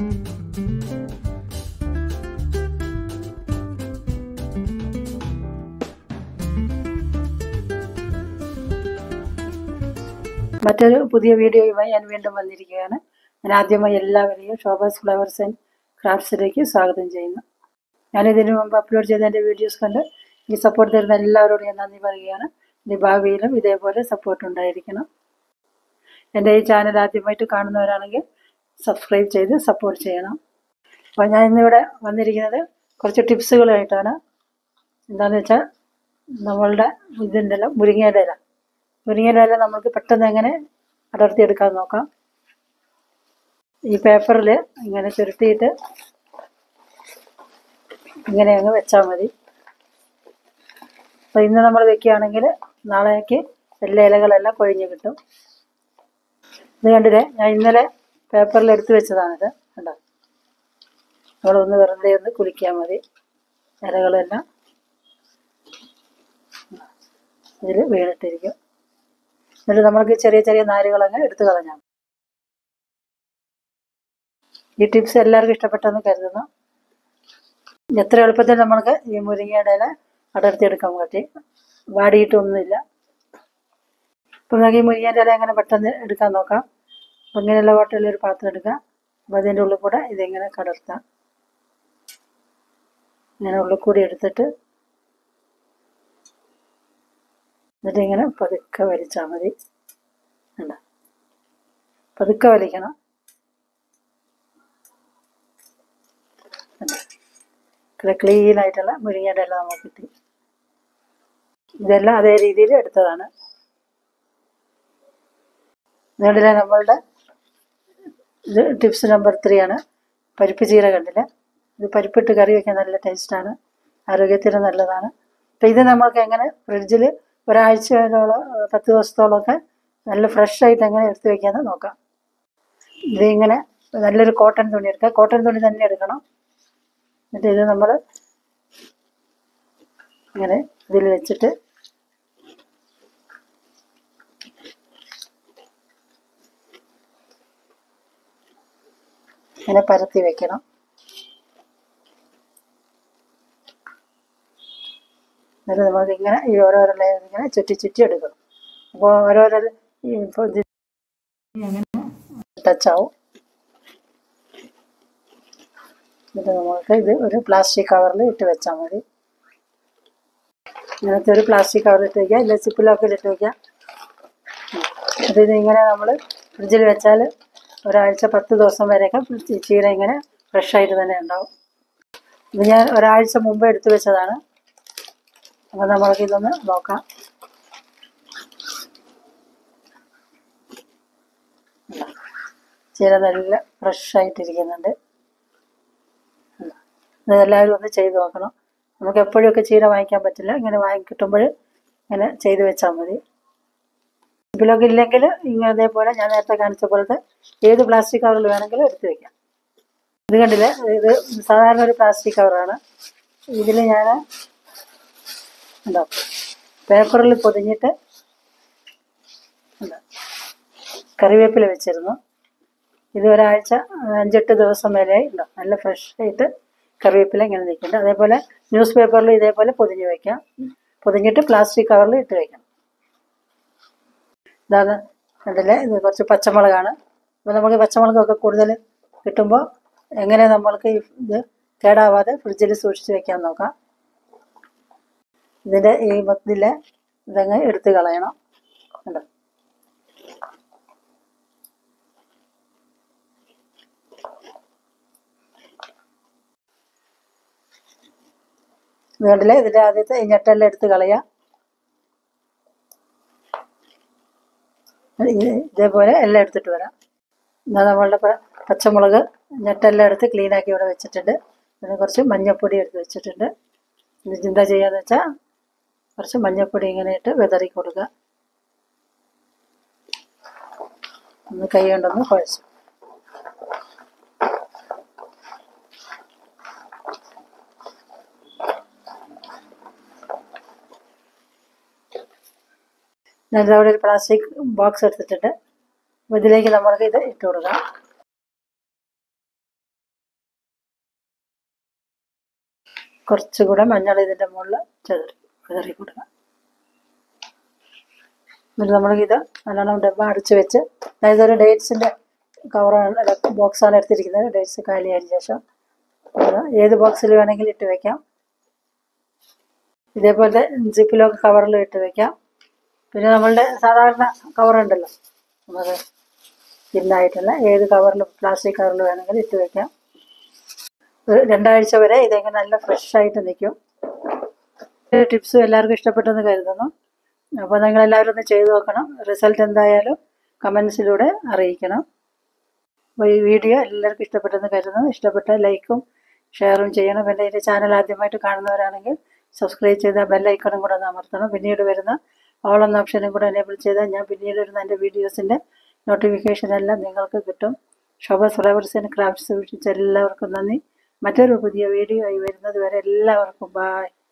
മറ്റൊരു പുതിയ വീഡിയോയുമായി ഞാൻ വീണ്ടും വന്നിരിക്കുകയാണ്. ഞാൻ ആദ്യമായി എല്ലാവരെയും ശോഭാസ് ഫ്ലവേഴ്സ് ആൻഡ് ക്രാഫ്റ്റ്സിലേക്ക് സ്വാഗതം ചെയ്യുന്നു. ഞാനിതിനു മുമ്പ് അപ്ലോഡ് ചെയ്ത എൻ്റെ വീഡിയോസ് കണ്ട് ഈ സപ്പോർട്ട് തരുന്ന എല്ലാവരോടും ഞാൻ നന്ദി പറയുകയാണ്. ഇനി ഭാവിയിലും ഇതേപോലെ സപ്പോർട്ട് ഉണ്ടായിരിക്കണം. എൻ്റെ ഈ ചാനൽ ആദ്യമായിട്ട് കാണുന്നവരാണെങ്കിൽ സബ്സ്ക്രൈബ് ചെയ്ത് സപ്പോർട്ട് ചെയ്യണം. അപ്പോൾ ഞാൻ ഇന്നിവിടെ വന്നിരിക്കുന്നത് കുറച്ച് ടിപ്സുകളായിട്ടാണ്. എന്താണെന്ന് വെച്ചാൽ നമ്മളുടെ ഇതിൻ്റെ മുരിങ്ങയുടെ ഇല നമുക്ക് പെട്ടെന്ന് എങ്ങനെ അടർത്തിയെടുക്കാൻ നോക്കാം. ഈ പേപ്പറിൽ ഇങ്ങനെ ചുരുട്ടിയിട്ട് ഇങ്ങനെ അങ്ങ് വെച്ചാൽ മതി. അപ്പോൾ ഇന്ന് നമ്മൾ വെക്കുകയാണെങ്കിൽ നാളേക്ക് എല്ലാ ഇലകളെല്ലാം കൊഴിഞ്ഞ് കിട്ടും. ഇത് കണ്ടില്ലേ, ഞാൻ ഇന്നലെ പേപ്പറിൽ എടുത്ത് വെച്ചതാണിത്. കണ്ടോ, നമ്മളൊന്ന് വെറുതെ ഒന്ന് കുലിക്കാൻ മതി. ഇലകളെല്ലാം ഇതിൽ വീണിട്ടിരിക്കും. എന്നിട്ട് നമ്മൾക്ക് ചെറിയ ചെറിയ നാരുകളങ്ങ് എടുത്തു കളഞ്ഞാൽ. ഈ ടിപ്സ് എല്ലാവർക്കും ഇഷ്ടപ്പെട്ടെന്ന് കരുതുന്നു. എത്ര എളുപ്പത്തിൽ നമ്മൾക്ക് ഈ മുരിങ്ങയുടെ ഇല അടർത്തിയെടുക്കാൻ പറ്റി, വാടിയിട്ടൊന്നുമില്ല. അപ്പം നമുക്ക് ഈ മുരിങ്ങയുടെ ഇല എങ്ങനെ പെട്ടെന്ന് എടുക്കാൻ നോക്കാം. അപ്പം ഇങ്ങനെയുള്ള ഹോട്ടലിലൊരു പാത്രം എടുക്കാം. അപ്പം അതിൻ്റെ ഉള്ളിൽ കൂടെ ഇതിങ്ങനെ കടർത്താം. ഇങ്ങനെ ഉള്ളിൽ കൂടി എടുത്തിട്ട് എന്നിട്ട് ഇങ്ങനെ പതുക്കെ വലിച്ചാൽ മതി. അല്ല, പതുക്കെ വലിക്കണം. ക്ലീനായിട്ടുള്ള മുരിങ്ങയുടെ ഇല നമുക്ക് കിട്ടി. ഇതെല്ലാം അതേ രീതിയിൽ എടുത്തതാണ്. നിങ്ങളിലെ നമ്മളുടെ ഇത് ടിപ്സ് നമ്പർ 3 ആണ്. പരിപ്പ് ചീര കണ്ടില്ല, ഇത് പരിപ്പിട്ട് കറി വയ്ക്കാൻ നല്ല ടേസ്റ്റാണ്, ആരോഗ്യത്തിന് നല്ലതാണ്. അപ്പം ഇത് നമ്മൾക്ക് എങ്ങനെ ഫ്രിഡ്ജിൽ ഒരാഴ്ചയോളം 10 ദിവസത്തോളമൊക്കെ നല്ല ഫ്രഷായിട്ട് എങ്ങനെ എടുത്ത് വയ്ക്കാമെന്ന് നോക്കാം. ഇതിങ്ങനെ നല്ലൊരു കോട്ടൺ തുണി എടുക്കുക. കോട്ടൺ തുണി തന്നെ എടുക്കണം. എന്നിട്ട് ഇത് നമ്മൾ ഇങ്ങനെ ഇതിൽ വെച്ചിട്ട് ഇങ്ങനെ പരത്തി വെക്കണം. എന്നിട്ട് നമുക്ക് ഇങ്ങനെ ഈ ഓരോരോ ലെയർ ഇങ്ങനെ ചുറ്റി ചുറ്റി എടുക്കണം. അപ്പോൾ ഓരോരോ ഇപ്പോൾ ഇത് അങ്ങനെ ടച്ചാവും. എന്നിട്ട് നമുക്ക് ഇത് ഒരു പ്ലാസ്റ്റിക് കവറിൽ ഇട്ട് വെച്ചാൽ മതി. ഇങ്ങനത്തെ ഒരു പ്ലാസ്റ്റിക് കവറിൽ ഇട്ട് വയ്ക്കുക, ഇല്ല സിപ്പിലോക്കിലിട്ട് വയ്ക്കുക. അതിന് ഇങ്ങനെ നമ്മൾ ഫ്രിഡ്ജിൽ വെച്ചാൽ ഒരാഴ്ച 10 ദിവസം വരെയൊക്കെ ചീര ഇങ്ങനെ ഫ്രഷായിട്ട് തന്നെ ഉണ്ടാവും. ഇത് ഞാൻ ഒരാഴ്ച മുമ്പ് എടുത്തു വെച്ചതാണ്. അപ്പോൾ നമ്മൾക്കിതൊന്ന് നോക്കാം. ചീര നല്ല ഫ്രഷായിട്ടിരിക്കുന്നുണ്ട്. ഇതെല്ലാവരും ഒന്ന് ചെയ്ത് നോക്കണം. നമുക്ക് എപ്പോഴൊക്കെ ചീര വാങ്ങിക്കാൻ പറ്റില്ല, ഇങ്ങനെ കിട്ടുമ്പോൾ ഇങ്ങനെ ചെയ്ത് വെച്ചാൽ മതി. ഇതിലൊക്കെ ഇല്ലെങ്കിൽ ഇങ്ങനെ ഇതേപോലെ ഞാൻ നേരത്തെ കാണിച്ച പോലത്തെ ഏത് പ്ലാസ്റ്റിക് കവറിൽ വേണമെങ്കിലും എടുത്ത് വയ്ക്കാം. ഇത് കണ്ടില്ലേ, ഇത് സാധാരണ ഒരു പ്ലാസ്റ്റിക് കവറാണ്. ഇതിൽ ഞാൻ പേപ്പറിൽ പൊതിഞ്ഞിട്ട് കറിവേപ്പില വെച്ചിരുന്നു. ഇത് ഒരാഴ്ച 5-8 ദിവസം വരെ ഉണ്ടോ, നല്ല ഫ്രഷായിട്ട് കറിവേപ്പില ഇങ്ങനെ നിൽക്കുന്നുണ്ട്. അതേപോലെ ന്യൂസ് പേപ്പറിൽ ഇതേപോലെ പൊതിഞ്ഞ് വയ്ക്കാം. പൊതിഞ്ഞിട്ട് പ്ലാസ്റ്റിക് കവറിൽ ഇട്ട് വയ്ക്കണം. ഇതാണ് കണ്ടില്ലേ, ഇത് കുറച്ച് പച്ചമുളകാണ്. അപ്പോൾ നമുക്ക് പച്ചമുളകൊക്കെ കൂടുതൽ കിട്ടുമ്പോൾ എങ്ങനെ നമ്മൾക്ക് ഇത് കേടാവാതെ ഫ്രിഡ്ജിൽ സൂക്ഷിച്ച് വെക്കാൻ നോക്കാം. ഇതിൻ്റെ ഈ മൊത്തത്തിലെ ഇതങ്ങ് എടുത്ത് കളയണം. കണ്ടോ, ഇത് കണ്ടില്ലേ, ഇതിൻ്റെ ആദ്യത്തെ ഈ ഞെട്ടെല്ലാം എടുത്ത് കളയാം. ഇതേപോലെ എല്ലാം എടുത്തിട്ട് വരാം. എന്നാൽ നമ്മളുടെ പച്ചമുളക് ഞെട്ടെല്ലാം എടുത്ത് ക്ലീനാക്കി ഇവിടെ വെച്ചിട്ടുണ്ട്. പിന്നെ കുറച്ച് മഞ്ഞൾപ്പൊടി എടുത്ത് വെച്ചിട്ടുണ്ട്. ഇത് എന്താ ചെയ്യാന്ന് വെച്ചാൽ കുറച്ച് മഞ്ഞൾപ്പൊടി ഇങ്ങനെ ഇട്ട് വിതറി കൊടുക്കുക. ഒന്ന് കൈ കൊണ്ടൊന്ന് കുഴച്ച്. ഞാനിത് അവിടെ ഒരു പ്ലാസ്റ്റിക് ബോക്സ് എടുത്തിട്ടുണ്ട്. ഇതിലേക്ക് നമ്മൾക്ക് ഇത് ഇട്ട് കൊടുക്കാം. കുറച്ചുകൂടെ മഞ്ഞൾ ഇതിൻ്റെ മുകളിൽ വിതറി കൊടുക്കാം. എന്നിട്ട് നമ്മളിത് നല്ലോണം ഡബ്ബ അടച്ച് വെച്ച്, അതായത് ഒരു ഡേറ്റ്സിൻ്റെ കവറാണ് ബോക്സാണ് എടുത്തിരിക്കുന്നത്. ഡേറ്റ്സ് കാലിയായതിനു ശേഷം ഏത് ബോക്സിൽ വേണമെങ്കിലും ഇട്ട് വയ്ക്കാം. ഇതേപോലത്തെ ജിപ്പിലൊക്കെ കവറിൽ ഇട്ട് വയ്ക്കാം. പിന്നെ നമ്മളുടെ സാധാരണ കവറുണ്ടല്ലോ, നമുക്ക് തിന്നായിട്ടുള്ള ഏത് കവറിൽ, പ്ലാസ്റ്റിക് കവറിൽ വേണമെങ്കിലും ഇട്ട് വയ്ക്കാം. ഒരു 2 ആഴ്ച വരെ ഇതെങ്ങനെ നല്ല ഫ്രഷായിട്ട് നിൽക്കും. ടിപ്സും എല്ലാവർക്കും ഇഷ്ടപ്പെട്ടെന്ന് കരുതുന്നു. അപ്പോൾ നിങ്ങളെല്ലാവരും ഒന്ന് ചെയ്തു നോക്കണം. റിസൾട്ട് എന്തായാലും കമൻസിലൂടെ അറിയിക്കണം. അപ്പോൾ ഈ വീഡിയോ എല്ലാവർക്കും ഇഷ്ടപ്പെട്ടെന്ന് കരുതുന്നു. ഇഷ്ടപ്പെട്ട ലൈക്കും ഷെയറും ചെയ്യണം. പിന്നെ എൻ്റെ ചാനൽ ആദ്യമായിട്ട് കാണുന്നവരാണെങ്കിൽ സബ്സ്ക്രൈബ് ചെയ്താൽ ബെല്ലൈക്കണും കൂടെ ഒന്ന് അമർത്തണം. പിന്നീട് വരുന്ന ഓൾ എന്ന ഓപ്ഷനും കൂടെ എനേബിൾ ചെയ്താൽ ഞാൻ പിന്നീട് വരുന്ന എൻ്റെ വീഡിയോസിൻ്റെ നോട്ടിഫിക്കേഷൻ എല്ലാം നിങ്ങൾക്ക് കിട്ടും. ഷോബാസ് ഫ്ലവേഴ്സ് ആൻഡ് ക്രാഫ്റ്റ്സ് വീക്ഷിച്ച എല്ലാവർക്കും നന്ദി. മറ്റൊരു പുതിയ വീഡിയോ ആയി വരുന്നത് വരെ എല്ലാവർക്കും ബായ്.